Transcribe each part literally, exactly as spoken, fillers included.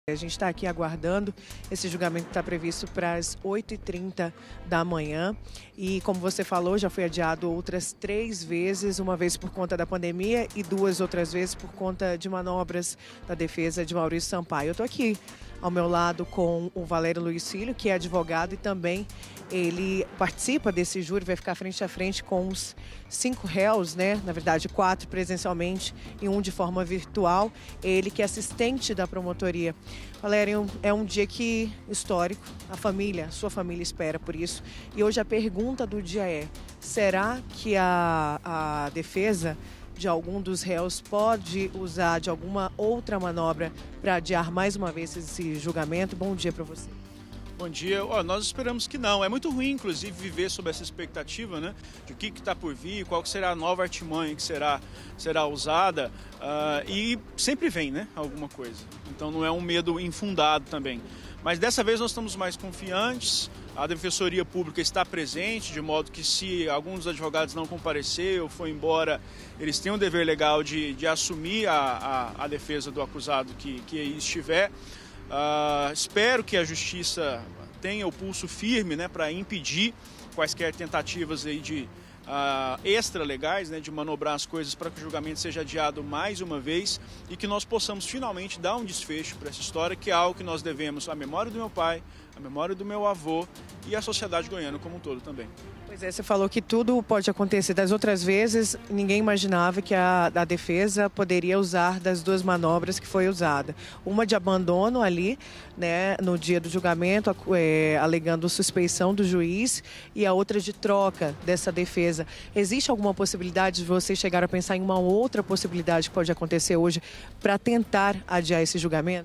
A gente está aqui aguardando, esse julgamento está previsto para as oito e trinta da manhã e, como você falou, já foi adiado outras três vezes, uma vez por conta da pandemia e duas outras vezes por conta de manobras da defesa de Maurício Sampaio. Eu estou aqui ao meu lado com o Valério Luiz Filho, que é advogado e também ele participa desse júri, vai ficar frente a frente com os cinco réus, né? Na verdade, quatro presencialmente e um de forma virtual. Ele que é assistente da promotoria. Valério, é um dia que histórico, a família, a sua família espera por isso. E hoje a pergunta do dia é, será que a, a defesa de algum dos réus pode usar de alguma outra manobra para adiar mais uma vez esse julgamento? Bom dia para você. Bom dia. Oh, nós esperamos que não. É muito ruim, inclusive, viver sob essa expectativa, né, de o que está por vir, qual será a nova artimanha que será, será usada. Uh, e sempre vem, né, alguma coisa. Então não é um medo infundado também. Mas dessa vez nós estamos mais confiantes. A Defensoria Pública está presente, de modo que se algum dos advogados não comparecer ou for embora, eles têm o dever legal de, de assumir a, a, a defesa do acusado que, que aí estiver. Uh, espero que a Justiça tenha o pulso firme, né, para impedir quaisquer tentativas aí de uh, extra-legais, né, de manobrar as coisas para que o julgamento seja adiado mais uma vez e que nós possamos finalmente dar um desfecho para essa história, que é algo que nós devemos à memória do meu pai, à memória do meu avô e à sociedade goiana como um todo também. Pois é, você falou que tudo pode acontecer. Das outras vezes, ninguém imaginava que a, a defesa poderia usar das duas manobras que foi usada. Uma de abandono ali, né, no dia do julgamento, é, alegando suspeição do juiz, e a outra de troca dessa defesa. Existe alguma possibilidade de vocês chegar a pensar em uma outra possibilidade que pode acontecer hoje para tentar adiar esse julgamento?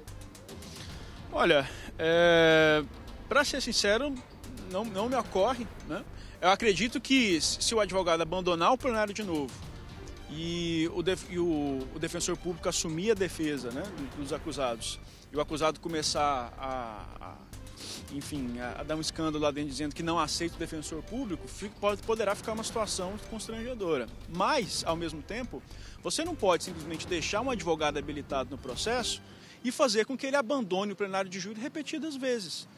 Olha, é, para ser sincero, não, não me ocorre, né? Eu acredito que se o advogado abandonar o plenário de novo e o, def, e o, o defensor público assumir a defesa, né, dos acusados e o acusado começar a, a, enfim, a, a dar um escândalo lá dentro dizendo que não aceita o defensor público, fica, pode, poderá ficar uma situação constrangedora. Mas, ao mesmo tempo, você não pode simplesmente deixar um advogado habilitado no processo e fazer com que ele abandone o plenário de júri repetidas vezes.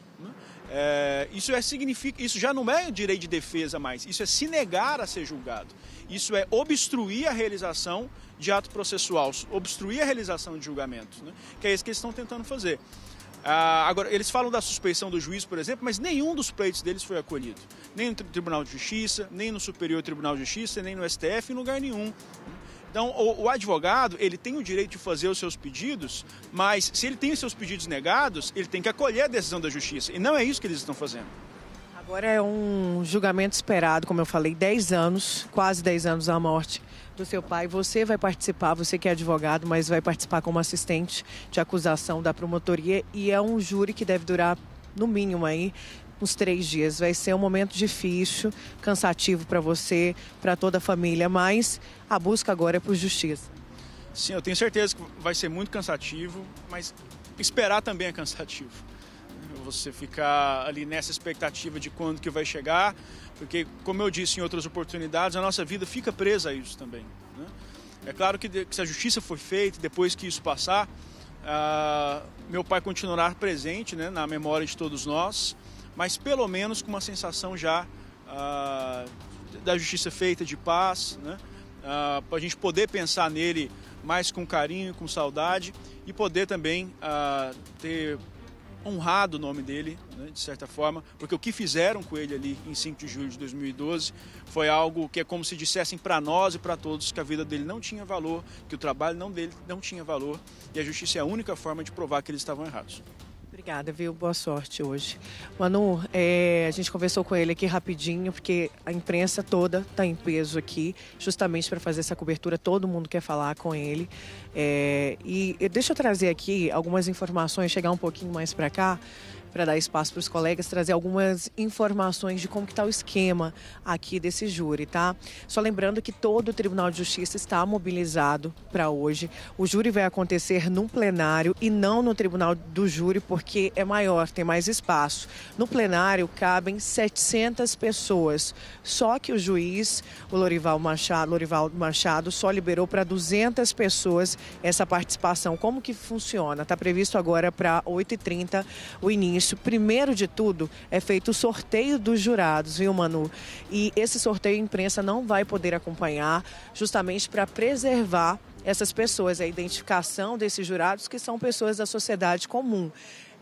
É, isso, é, significa, isso já não é direito de defesa mais, isso é se negar a ser julgado. Isso é obstruir a realização de ato processual, obstruir a realização de julgamento, né? Que é isso que eles estão tentando fazer. Ah, agora, eles falam da suspeição do juiz, por exemplo, mas nenhum dos pleitos deles foi acolhido. Nem no Tribunal de Justiça, nem no Superior Tribunal de Justiça, nem no S T F, em lugar nenhum. Então, o, o advogado, ele tem o direito de fazer os seus pedidos, mas se ele tem os seus pedidos negados, ele tem que acolher a decisão da justiça. E não é isso que eles estão fazendo. Agora é um julgamento esperado, como eu falei, dez anos, quase dez anos da morte do seu pai. Você vai participar, você que é advogado, mas vai participar como assistente de acusação da promotoria. E é um júri que deve durar, no mínimo, aí, uns três dias. Vai ser um momento difícil, cansativo para você, para toda a família, mas a busca agora é por justiça. Sim, eu tenho certeza que vai ser muito cansativo, mas esperar também é cansativo. Você ficar ali nessa expectativa de quando que vai chegar, porque, como eu disse em outras oportunidades, a nossa vida fica presa a isso também, né? É claro que, que se a justiça for feita, depois que isso passar, uh, meu pai continuará presente, né, na memória de todos nós, mas pelo menos com uma sensação já uh, da justiça feita, de paz, né? Uh, para a gente poder pensar nele mais com carinho, com saudade e poder também uh, ter honrado o nome dele, né, de certa forma, porque o que fizeram com ele ali em cinco de julho de dois mil e doze foi algo que é como se dissessem para nós e para todos que a vida dele não tinha valor, que o trabalho não dele não tinha valor, e a justiça é a única forma de provar que eles estavam errados. Obrigada, viu? Boa sorte hoje. Manu, é, a gente conversou com ele aqui rapidinho, porque a imprensa toda está em peso aqui, justamente para fazer essa cobertura, todo mundo quer falar com ele. É, e deixa eu trazer aqui algumas informações, chegar um pouquinho mais para cá. para dar espaço para os colegas trazer algumas informações de como que está o esquema aqui desse júri, tá? Só lembrando que todo o Tribunal de Justiça está mobilizado para hoje. O júri vai acontecer num plenário e não no Tribunal do Júri, porque é maior, tem mais espaço. No plenário cabem setecentas pessoas, só que o juiz, o Lorival Machado, Lorival Machado só liberou para duzentas pessoas essa participação. Como que funciona? Está previsto agora para oito e trinta o início. Primeiro de tudo, é feito o sorteio dos jurados, viu, Manu? E esse sorteio a imprensa não vai poder acompanhar, justamente para preservar essas pessoas, a identificação desses jurados, que são pessoas da sociedade comum.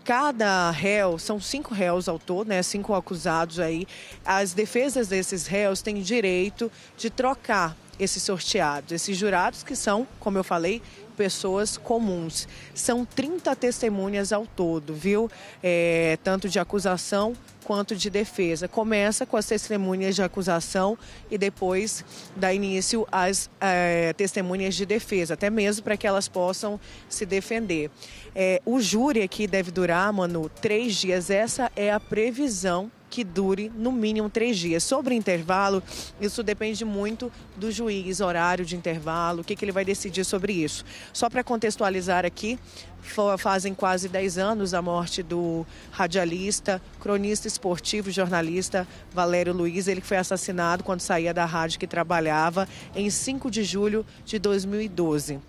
Cada réu, são cinco réus ao todo, né? Cinco acusados aí. As defesas desses réus têm direito de trocar esses sorteados, esses jurados que são, como eu falei, pessoas comuns. São trinta testemunhas ao todo, viu? É, tanto de acusação quanto de defesa. Começa com as testemunhas de acusação e depois dá início às é, testemunhas de defesa, até mesmo para que elas possam se defender. É, o júri aqui deve durar, Manu, três dias. Essa é a previsão que dure no mínimo três dias. Sobre o intervalo, isso depende muito do juiz, horário de intervalo, o que, que ele vai decidir sobre isso. Só para contextualizar aqui, fazem quase dez anos a morte do radialista, cronista esportivo, jornalista Valério Luiz. Ele foi assassinado quando saía da rádio que trabalhava em cinco de julho de dois mil e doze.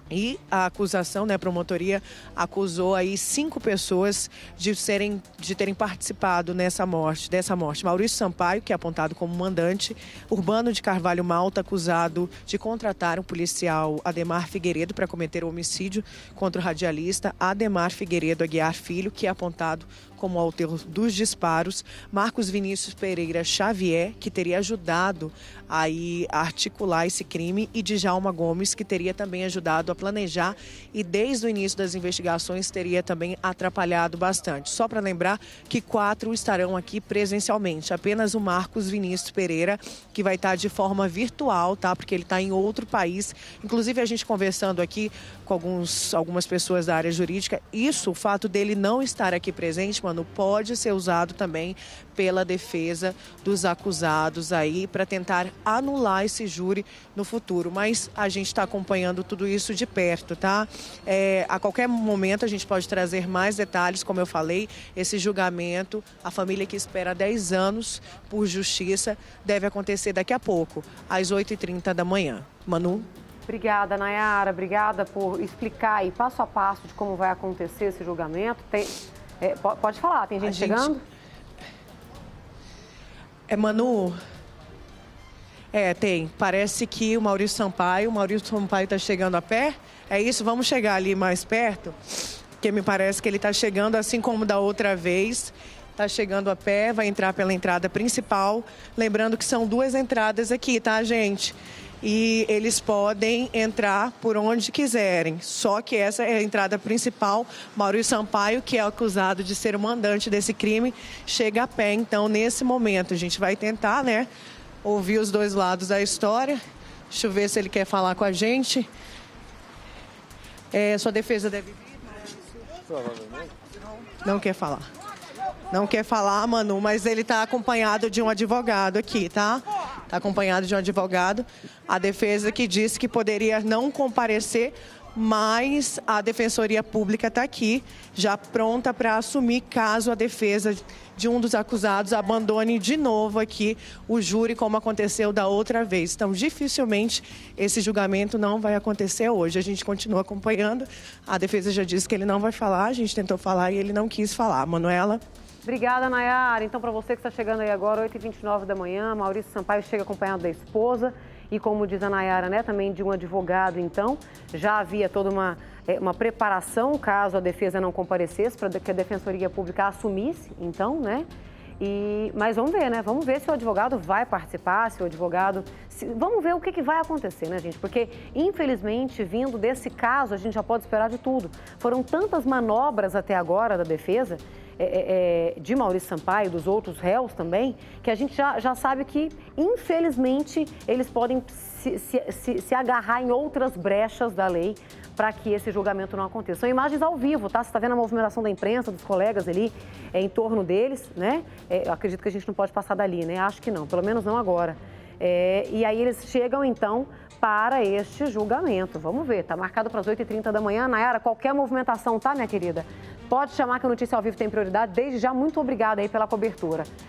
E a acusação, né, a promotoria acusou aí cinco pessoas de, serem, de terem participado nessa morte, dessa morte. Maurício Sampaio, que é apontado como mandante. Urbano de Carvalho Malta, acusado de contratar um policial, Ademar Figueiredo, para cometer o homicídio contra o radialista Ademar Figueiredo Aguiar Filho, que é apontado como autor dos disparos. Marcos Vinícius Pereira Xavier, que teria ajudado aí a articular esse crime, e Djalma Gomes, que teria também ajudado a planejar e desde o início das investigações teria também atrapalhado bastante. Só para lembrar que quatro estarão aqui presencialmente, apenas o Marcos Vinícius Pereira, que vai estar de forma virtual, tá? Porque ele está em outro país. Inclusive a gente conversando aqui com alguns, algumas pessoas da área jurídica, isso, o fato dele não estar aqui presente, mano, pode ser usado também pela defesa dos acusados aí para tentar anular esse júri no futuro. Mas a gente está acompanhando tudo isso de perto, tá? É, a qualquer momento a gente pode trazer mais detalhes, como eu falei, esse julgamento, a família que espera dez anos por justiça, deve acontecer daqui a pouco, às oito e trinta da manhã. Manu? Obrigada, Nayara. Obrigada por explicar aí passo a passo de como vai acontecer esse julgamento. Tem, é, pode falar, tem gente, gente chegando? É, Manu... É, tem. Parece que o Maurício Sampaio, o Maurício Sampaio está chegando a pé. É isso? Vamos chegar ali mais perto, porque me parece que ele está chegando, assim como da outra vez. Está chegando a pé, vai entrar pela entrada principal. Lembrando que são duas entradas aqui, tá, gente? E eles podem entrar por onde quiserem. Só que essa é a entrada principal. Maurício Sampaio, que é acusado de ser o mandante desse crime, chega a pé. Então, nesse momento, a gente vai tentar, né, ouvir os dois lados da história. Deixa eu ver se ele quer falar com a gente. É, sua defesa deve vir? Não quer falar. Não quer falar, Manu, mas ele está acompanhado de um advogado aqui, tá? Está acompanhado de um advogado. A defesa que disse que poderia não comparecer, mas a Defensoria Pública está aqui, já pronta para assumir caso a defesa de um dos acusados abandone de novo aqui o júri, como aconteceu da outra vez. Então, dificilmente esse julgamento não vai acontecer hoje. A gente continua acompanhando. A defesa já disse que ele não vai falar, a gente tentou falar e ele não quis falar. Manuela? Obrigada, Nayara. Então, para você que está chegando aí agora, oito e vinte e nove da manhã, Maurício Sampaio chega acompanhado da esposa e, como diz a Nayara, né, também de um advogado. Então, já havia toda uma, uma preparação caso a defesa não comparecesse, para que a Defensoria Pública assumisse, então, né? E, mas vamos ver, né? Vamos ver se o advogado vai participar, se o advogado... Se, vamos ver o que, que vai acontecer, né, gente? Porque, infelizmente, vindo desse caso, a gente já pode esperar de tudo. Foram tantas manobras até agora da defesa, é, é, de Maurício Sampaio, dos outros réus também, que a gente já, já sabe que, infelizmente, eles podem se, se, se, se agarrar em outras brechas da lei para que esse julgamento não aconteça. São imagens ao vivo, tá? Você está vendo a movimentação da imprensa, dos colegas ali, é, em torno deles, né? É, eu acredito que a gente não pode passar dali, né? Acho que não, pelo menos não agora. É, e aí eles chegam, então, para este julgamento. Vamos ver, tá marcado para as oito e trinta da manhã. Nayara, qualquer movimentação, tá, minha querida? Pode chamar que a Notícia ao Vivo tem prioridade. Desde já, muito obrigada aí pela cobertura.